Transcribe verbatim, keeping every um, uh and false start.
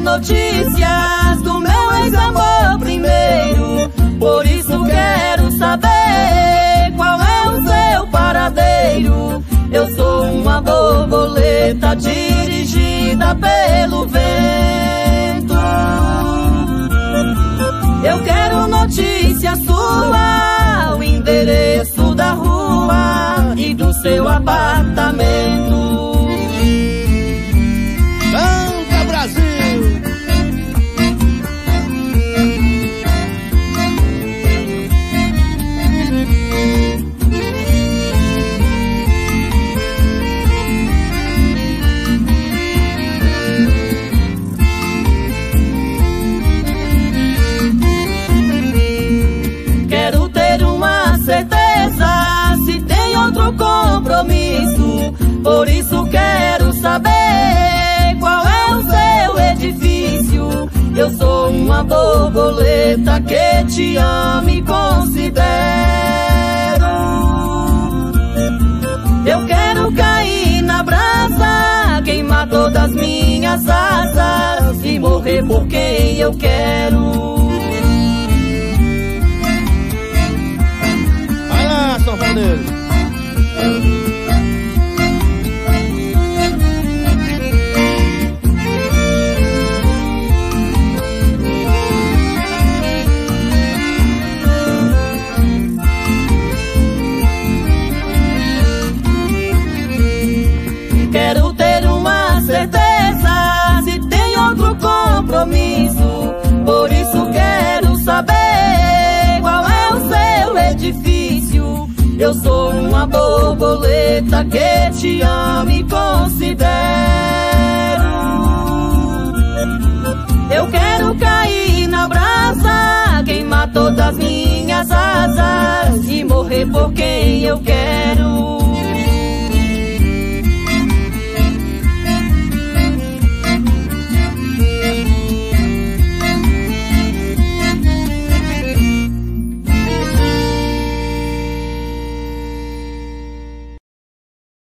notícias do meu ex-amor primeiro. Por isso quero saber qual é o seu paradeiro. Eu sou uma borboleta dirigida pelo vento. Eu quero notícia sua, o endereço da rua e do seu apartamento. Canta, Brasil! Quero ter uma certeza se tem outro compromisso. Por isso quero saber qual é o seu edifício. Eu sou uma borboleta que te amo e considero. Eu quero cair na brasa, queimar todas as minhas asas e morrer por quem eu quero. Vai lá, São Paulo! Quero ter uma certeza se tem outro compromisso. Por isso quero saber qual é o seu edifício. Eu sou uma borboleta que te amo e considero. Eu quero cair na brasa, queimar todas as minhas asas e morrer por quem eu quero.